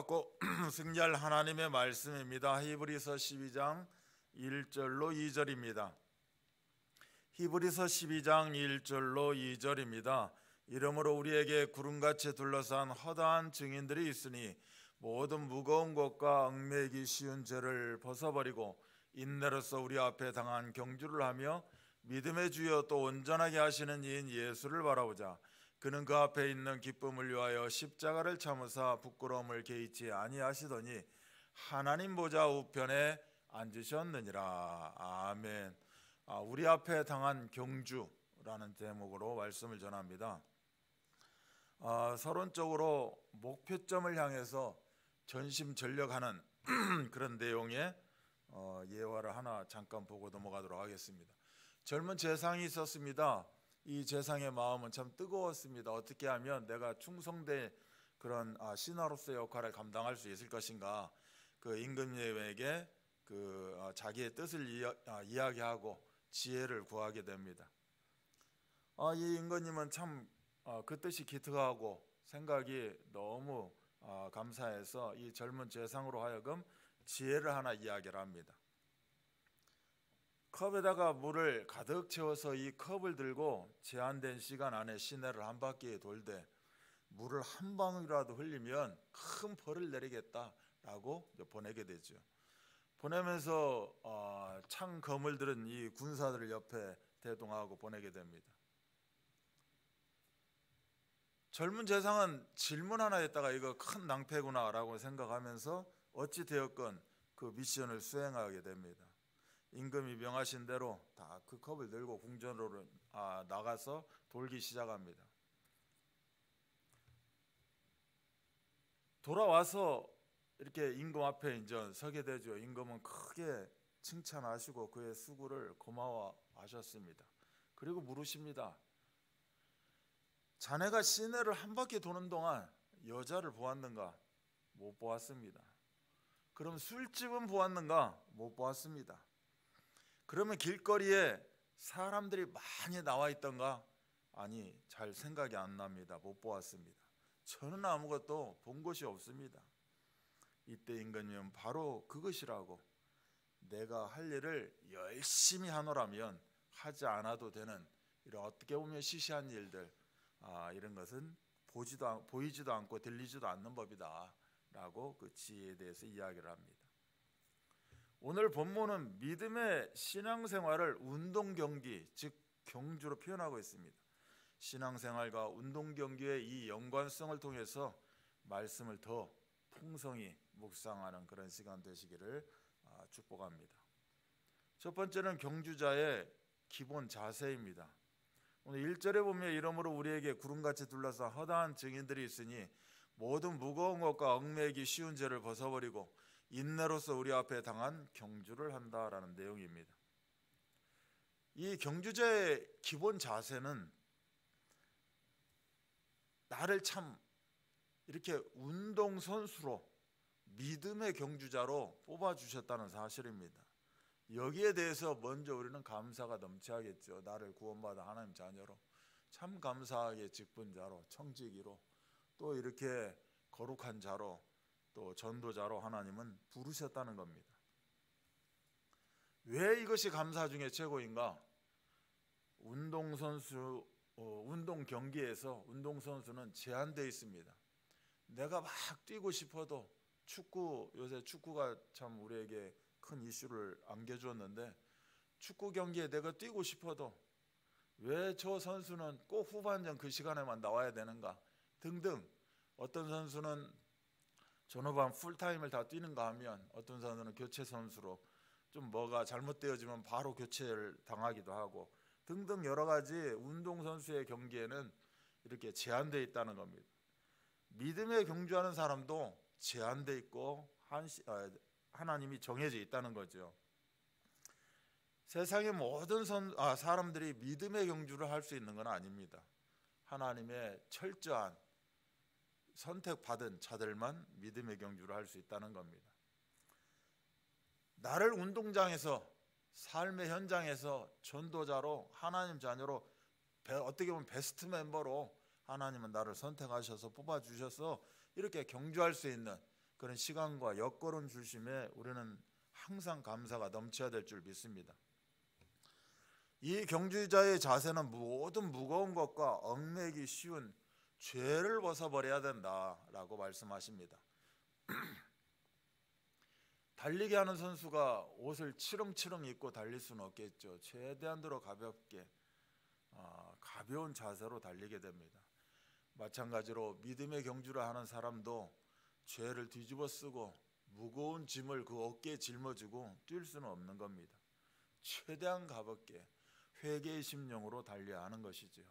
붙잡고 승리할 하나님의 말씀입니다. 히브리서 12장 1절로 2절입니다. 히브리서 12장 1절로 2절입니다. 이러므로 우리에게 구름같이 둘러싼 허다한 증인들이 있으니 모든 무거운 것과 얽매이기 쉬운 죄를 벗어버리고 인내로서 우리 앞에 당한 경주를 하며 믿음의 주여 또 온전하게 하시는 이인 예수를 바라보자. 그는 그 앞에 있는 기쁨을 위하여 십자가를 참으사 부끄러움을 개의치 아니하시더니 하나님 보좌 우편에 앉으셨느니라. 아멘. 우리 앞에 당한 경주라는 제목으로 말씀을 전합니다. 서론적으로 목표점을 향해서 전심전력하는 그런 내용의 예화를 하나 잠깐 보고 넘어가도록 하겠습니다. 젊은 재상이 있었습니다. 이 재상의 마음은 참 뜨거웠습니다. 어떻게 하면 내가 충성된 그런 신하로서의 역할을 감당할 수 있을 것인가. 그 임금님에게 자기의 뜻을 이야기하고 지혜를 구하게 됩니다. 이 임금님은 참 그 뜻이 기특하고 생각이 너무 감사해서 이 젊은 재상으로 하여금 지혜를 하나 이야기를 합니다. 컵에다가 물을 가득 채워서 이 컵을 들고 제한된 시간 안에 시내를 한 바퀴 돌되 물을 한 방울이라도 흘리면 큰 벌을 내리겠다라고 보내게 되죠. 보내면서 창 검을 들은 이 군사들을 옆에 대동하고 보내게 됩니다. 젊은 재상은 질문 하나 했다가 이거 큰 낭패구나라고 생각하면서 어찌 되었건 그 미션을 수행하게 됩니다. 임금이 명하신 대로 다 그 컵을 들고 궁전으로 나가서 돌기 시작합니다. 돌아와서 이렇게 임금 앞에 이제 서게 되죠. 임금은 크게 칭찬하시고 그의 수고를 고마워하셨습니다. 그리고 물으십니다. 자네가 시내를 한 바퀴 도는 동안 여자를 보았는가? 못 보았습니다. 그럼 술집은 보았는가? 못 보았습니다. 그러면 길거리에 사람들이 많이 나와 있던가? 아니, 잘 생각이 안 납니다. 못 보았습니다. 저는 아무것도 본 것이 없습니다. 이때 임금님은 바로 그것이라고, 내가 할 일을 열심히 하노라면 하지 않아도 되는 이런 어떻게 보면 시시한 일들, 이런 것은 보이지도 않고 들리지도 않는 법이다 라고 그 지혜에 대해서 이야기를 합니다. 오늘 본문은 믿음의 신앙생활을 운동경기, 즉 경주로 표현하고 있습니다. 신앙생활과 운동경기의 이 연관성을 통해서 말씀을 더 풍성히 묵상하는 그런 시간 되시기를 축복합니다. 첫 번째는 경주자의 기본 자세입니다. 오늘 1절에 보면 이러므로 우리에게 구름같이 둘러싼 허다한 증인들이 있으니 모든 무거운 것과 얽매이기 쉬운 죄를 벗어버리고 인내로서 우리 앞에 당한 경주를 한다라는 내용입니다. 이 경주자의 기본 자세는 나를 참 이렇게 운동선수로 믿음의 경주자로 뽑아주셨다는 사실입니다. 여기에 대해서 먼저 우리는 감사가 넘쳐야겠죠. 나를 구원받아 하나님 자녀로, 참 감사하게 직분 자로, 청지기로, 또 이렇게 거룩한 자로, 또 전도자로 하나님은 부르셨다는 겁니다. 왜 이것이 감사 중에 최고인가? 운동선수, 운동 경기에서 운동선수는 제한되어 있습니다. 내가 막 뛰고 싶어도 요새 축구가 참 우리에게 큰 이슈를 안겨주었는데, 축구 경기에 내가 뛰고 싶어도 왜 저 선수는 꼭 후반전 그 시간에만 나와야 되는가 등등, 어떤 선수는 전후반 풀타임을 다 뛰는가 하면 어떤 선수는 교체 선수로 좀 뭐가 잘못되어지면 바로 교체를 당하기도 하고 등등 여러 가지 운동선수의 경기에는 이렇게 제한되어 있다는 겁니다. 믿음에 경주하는 사람도 제한되어 있고 하나님이 정해져 있다는 거죠. 세상의 모든 사람들이 믿음의 경주를 할 수 있는 건 아닙니다. 하나님의 철저한 선택받은 자들만 믿음의 경주를 할 수 있다는 겁니다. 나를 운동장에서, 삶의 현장에서 전도자로, 하나님 자녀로, 어떻게 보면 베스트 멤버로 하나님은 나를 선택하셔서 뽑아주셔서 이렇게 경주할 수 있는 그런 시간과 여건을 주심에 우리는 항상 감사가 넘쳐야 될 줄 믿습니다. 이 경주자의 자세는 모든 무거운 것과 얽매기 쉬운 죄를 벗어버려야 된다라고 말씀하십니다. 달리기 하는 선수가 옷을 치렁치렁 입고 달릴 수는 없겠죠. 최대한대로 가볍게 가벼운 자세로 달리게 됩니다. 마찬가지로 믿음의 경주를 하는 사람도 죄를 뒤집어 쓰고 무거운 짐을 그 어깨에 짊어지고 뛸 수는 없는 겁니다. 최대한 가볍게 회개의 심령으로 달려야 하는 것이지요.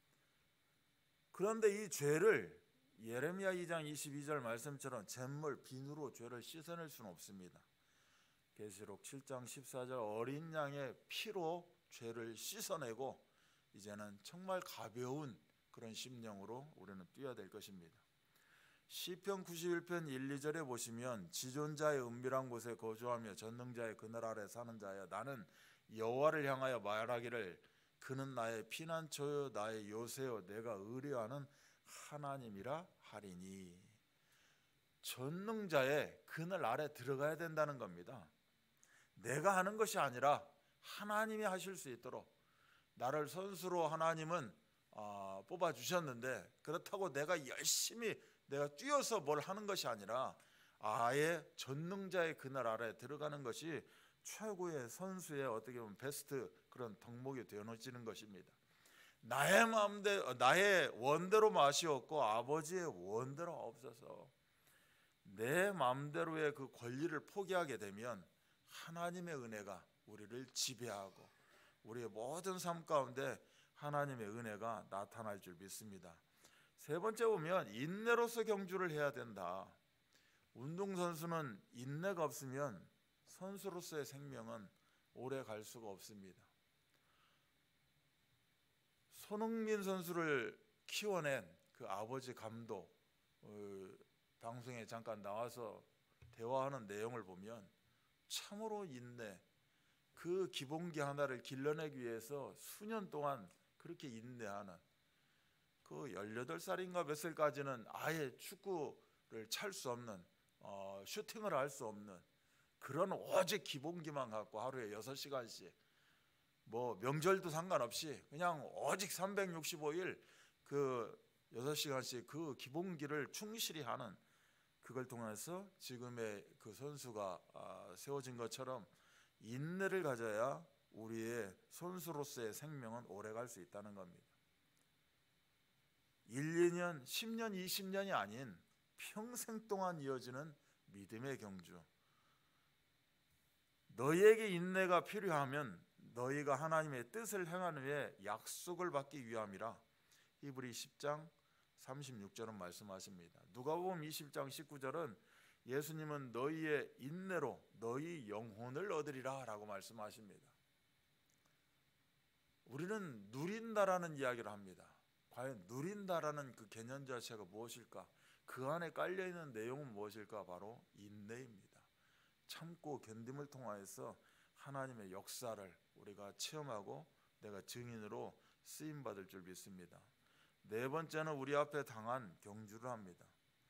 그런데 이 죄를 예레미야 2장 22절 말씀처럼 잿물, 비누로 죄를 씻어낼 수는 없습니다. 계시록 7장 14절 어린 양의 피로 죄를 씻어내고 이제는 정말 가벼운 그런 심령으로 우리는 뛰어야 될 것입니다. 시편 91편 1, 2절에 보시면 지존자의 은밀한 곳에 거주하며 전능자의 그늘 아래 사는 자여 나는 여호와를 향하여 말하기를 그는 나의 피난처요 나의 요새요 내가 의뢰하는 하나님이라 하리니. 전능자의 그늘 아래 들어가야 된다는 겁니다. 내가 하는 것이 아니라 하나님이 하실 수 있도록 나를 선수로 하나님은 뽑아주셨는데 그렇다고 내가 열심히 내가 뛰어서 뭘 하는 것이 아니라 아예 전능자의 그늘 아래 들어가는 것이 최고의 선수의 어떻게 보면 베스트 그런 덕목이 되어지는 것입니다. 나의 마음대로 나의 원대로 맛이 없고 아버지의 원대로 없어서 내 마음대로의 그 권리를 포기하게 되면 하나님의 은혜가 우리를 지배하고 우리의 모든 삶 가운데 하나님의 은혜가 나타날 줄 믿습니다. 세 번째 보면 인내로서 경주를 해야 된다. 운동선수는 인내가 없으면 선수로서의 생명은 오래 갈 수가 없습니다. 손흥민 선수를 키워낸 그 아버지 감독 방송에 잠깐 나와서 대화하는 내용을 보면 참으로 인내, 그 기본기 하나를 길러내기 위해서 수년 동안 그렇게 인내하는 그 18살인가 몇 살까지는 아예 축구를 찰 수 없는 슈팅을 할 수 없는 그런 오직 기본기만 갖고 하루에 6시간씩 뭐 명절도 상관없이 그냥 오직 365일 그 6시간씩 그 기본기를 충실히 하는 그걸 통해서 지금의 그 선수가 세워진 것처럼 인내를 가져야 우리의 선수로서의 생명은 오래 갈 수 있다는 겁니다. 1, 2년, 10년, 20년이 아닌 평생 동안 이어지는 믿음의 경주. 너희에게 인내가 필요하면 너희가 하나님의 뜻을 행하는 후에 약속을 받기 위함이라. 히브리 10장 36절은 말씀하십니다. 누가복음 20장 19절은 예수님은 너희의 인내로 너희 영혼을 얻으리라 라고 말씀하십니다. 우리는 누린다라는 이야기를 합니다. 과연 누린다라는 그 개념 자체가 무엇일까? 그 안에 깔려있는 내용은 무엇일까? 바로 인내입니다. 참고 견딤을 통하여서 하나님의 역사를 우리가 체험하고 내가 증인으로 쓰임받을 줄 믿습니다. 네 번째는 우리 앞에 당한 경주를 합니다.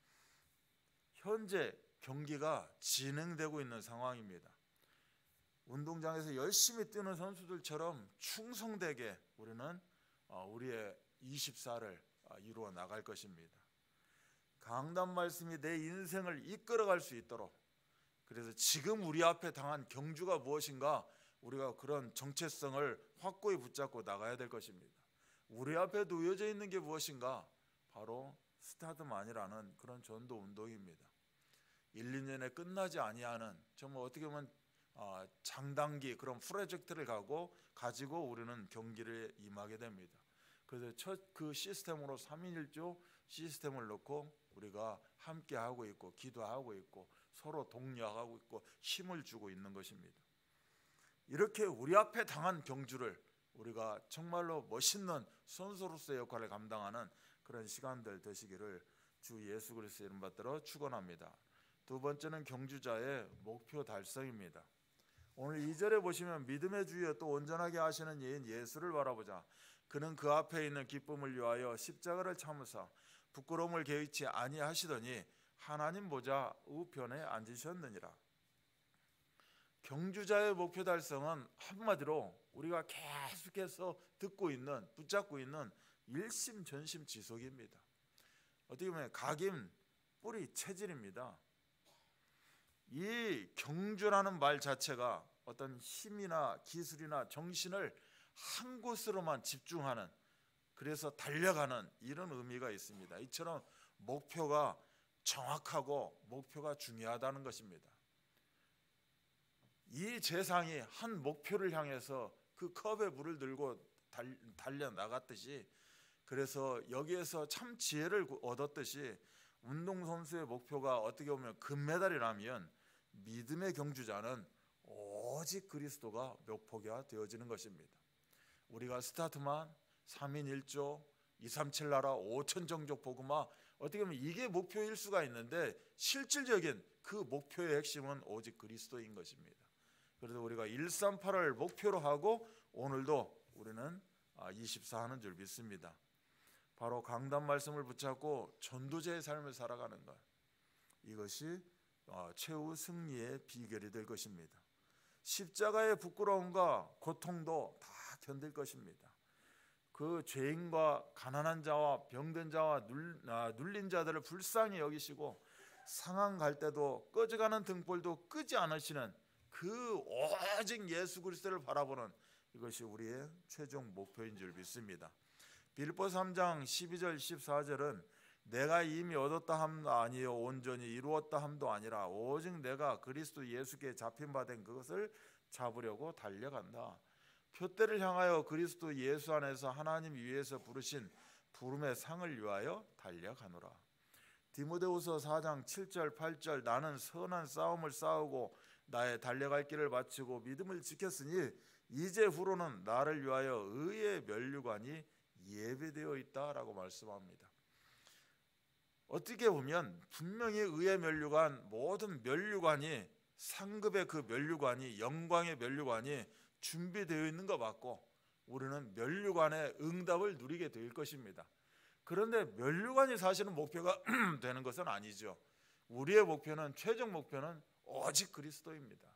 현재 경기가 진행되고 있는 상황입니다. 운동장에서 열심히 뛰는 선수들처럼 충성되게 우리는 우리의 24를 이루어 나갈 것입니다. 강단 말씀이 내 인생을 이끌어갈 수 있도록, 그래서 지금 우리 앞에 당한 경주가 무엇인가 우리가 그런 정체성을 확고히 붙잡고 나가야 될 것입니다. 우리 앞에 놓여져 있는 게 무엇인가? 바로 스타드만이라는 그런 전도 운동입니다. 1, 2년에 끝나지 아니하는 정말 어떻게 보면 장단기 그런 프로젝트를 가지고 우리는 경기를 임하게 됩니다. 그래서 첫 그 시스템으로 3인 1조 시스템을 놓고 우리가 함께 하고 있고 기도하고 있고 서로 독려하고 있고 힘을 주고 있는 것입니다. 이렇게 우리 앞에 당한 경주를 우리가 정말로 멋있는 선수로서의 역할을 감당하는 그런 시간들 되시기를 주 예수 그리스도의 이름 받들어 축원합니다. 두 번째는 경주자의 목표 달성입니다. 오늘 2절에 보시면 믿음의 주여 또 온전하게 하시는 이인 예수를 바라보자. 그는 그 앞에 있는 기쁨을 위하여 십자가를 참으사 부끄러움을 개의치 아니하시더니 하나님 보좌 우편에 앉으셨느니라. 경주자의 목표 달성은 한마디로 우리가 계속해서 듣고 있는, 붙잡고 있는 일심전심지속입니다. 어떻게 보면 각임 뿌리 체질입니다. 이 경주라는 말 자체가 어떤 힘이나 기술이나 정신을 한 곳으로만 집중하는, 그래서 달려가는 이런 의미가 있습니다. 이처럼 목표가 정확하고 목표가 중요하다는 것입니다. 이 재상이 한 목표를 향해서 그 컵에 물을 들고 달려나갔듯이, 그래서 여기에서 참 지혜를 얻었듯이 운동선수의 목표가 어떻게 보면 금메달이라면 믿음의 경주자는 오직 그리스도가 목표가 되어지는 것입니다. 우리가 스타트만 3인 1조 237 나라 5천 정족 복음화, 어떻게 보면 이게 목표일 수가 있는데 실질적인 그 목표의 핵심은 오직 그리스도인 것입니다. 그래서 우리가 138을 목표로 하고 오늘도 우리는 24 하는 줄 믿습니다. 바로 강단 말씀을 붙잡고 전도자의 삶을 살아가는 것, 이것이 최후 승리의 비결이 될 것입니다. 십자가의 부끄러움과 고통도 다 견딜 것입니다. 그 죄인과 가난한 자와 병든 자와 눌린 자들을 불쌍히 여기시고 상한 갈 때도 꺼져가는 등불도 끄지 않으시는 그 오직 예수 그리스도를 바라보는, 이것이 우리의 최종 목표인 줄 믿습니다. 빌립보서 3장 12절 14절은 내가 이미 얻었다 함도 아니요 온전히 이루었다 함도 아니라 오직 내가 그리스도 예수께 잡힌 바 된 그것을 잡으려고 달려간다. 표대를 향하여 그리스도 예수 안에서 하나님 위에서 부르신 부름의 상을 위하여 달려가노라. 디모데후서 4장 7절 8절 나는 선한 싸움을 싸우고 나의 달려갈 길을 마치고 믿음을 지켰으니 이제 후로는 나를 위하여 의의 면류관이 예배되어 있다라고 말씀합니다. 어떻게 보면 분명히 의의 면류관, 모든 면류관이 상급의 그 면류관이, 영광의 면류관이 준비되어 있는 것 맞고 우리는 면류관의 응답을 누리게 될 것입니다. 그런데 면류관이 사실은 목표가 되는 것은 아니죠. 우리의 목표는, 최종 목표는 오직 그리스도입니다.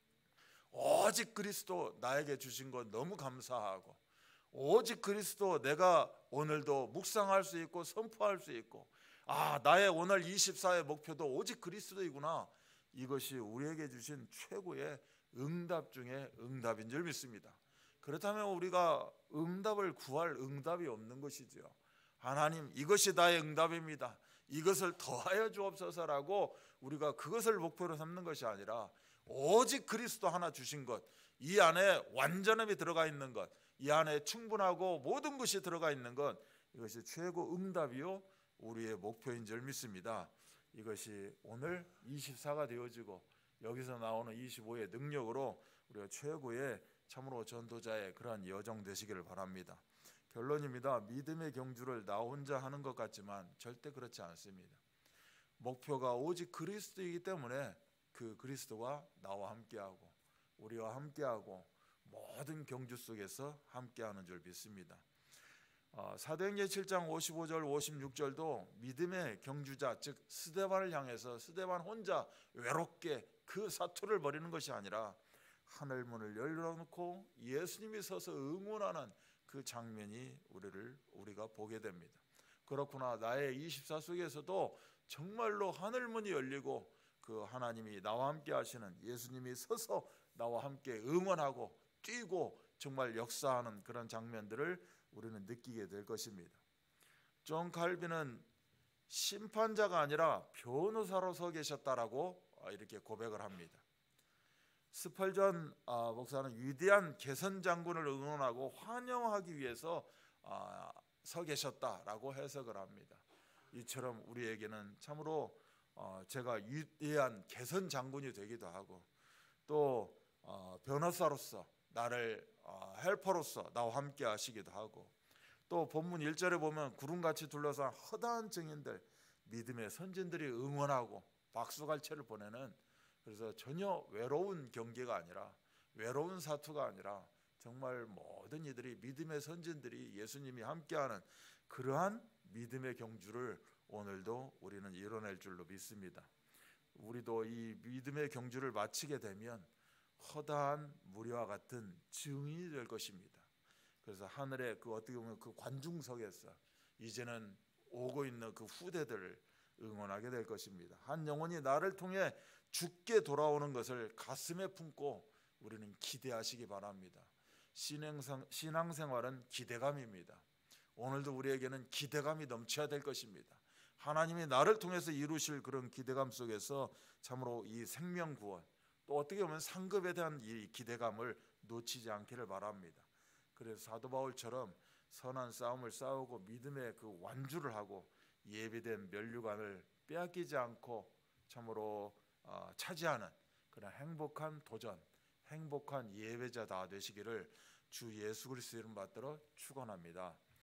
오직 그리스도 나에게 주신 것 너무 감사하고, 오직 그리스도 내가 오늘도 묵상할 수 있고 선포할 수 있고, 나의 오늘 24의 목표도 오직 그리스도이구나. 이것이 우리에게 주신 최고의 응답 중에 응답인 줄 믿습니다. 그렇다면 우리가 응답을 구할 응답이 없는 것이죠. 하나님, 이것이 나의 응답입니다. 이것을 더하여 주옵소서라고 우리가 그것을 목표로 삼는 것이 아니라 오직 그리스도 하나 주신 것, 이 안에 완전함이 들어가 있는 것, 이 안에 충분하고 모든 것이 들어가 있는 것, 이것이 최고 응답이요 우리의 목표인 줄 믿습니다. 이것이 오늘 24가 되어지고 여기서 나오는 25의 능력으로 우리가 최고의 참으로 전도자의 그러한 여정 되시기를 바랍니다. 결론입니다. 믿음의 경주를 나 혼자 하는 것 같지만 절대 그렇지 않습니다. 목표가 오직 그리스도이기 때문에 그 그리스도가 나와 함께하고 우리와 함께하고 모든 경주 속에서 함께하는 줄 믿습니다. 사도행전 7장 55절 56절도 믿음의 경주자, 즉 스데반을 향해서 스데반 혼자 외롭게 그 사투를 벌이는 것이 아니라 하늘문을 열어놓고 예수님이 서서 응원하는 그 장면이 우리가 보게 됩니다. 그렇구나, 나의 24 속에서도 정말로 하늘문이 열리고 그 하나님이 나와 함께 하시는 예수님이 서서 나와 함께 응원하고 뛰고 정말 역사하는 그런 장면들을 우리는 느끼게 될 것입니다. 존 칼빈은 심판자가 아니라 변호사로 서 계셨다라고 이렇게 고백을 합니다. 스펄전 목사는 위대한 개선 장군을 응원하고 환영하기 위해서 서 계셨다라고 해석을 합니다. 이처럼 우리에게는 참으로 제가 위대한 개선 장군이 되기도 하고 또 변호사로서 나를 헬퍼로서 나와 함께 하시기도 하고, 또 본문 1절에 보면 구름같이 둘러싼 허다한 증인들, 믿음의 선진들이 응원하고 박수갈채를 보내는, 그래서 전혀 외로운 경계가 아니라 외로운 사투가 아니라 정말 모든 이들이 믿음의 선진들이 예수님이 함께하는 그러한 믿음의 경주를 오늘도 우리는 이뤄낼 줄로 믿습니다. 우리도 이 믿음의 경주를 마치게 되면 허다한 무리와 같은 증인이 될 것입니다. 그래서 하늘의 그 어떻게 보면 그 관중석에서 이제는 오고 있는 그 후대들을 응원하게 될 것입니다. 한 영혼이 나를 통해 죽게 돌아오는 것을 가슴에 품고 우리는 기대하시기 바랍니다. 신앙생활은 기대감입니다. 오늘도 우리에게는 기대감이 넘쳐야 될 것입니다. 하나님이 나를 통해서 이루실 그런 기대감 속에서 참으로 이 생명 구원, 또 어떻게 보면 상급에 대한 이 기대감을 놓치지 않기를 바랍니다. 그래서 사도 바울처럼 선한 싸움을 싸우고 믿음의 그 완주를 하고 예비된 면류관을 빼앗기지 않고 참으로 차지하는 그런 행복한 도전, 행복한 예배자 다 되시기를 주 예수 그리스도 이름 받들어 축원합니다.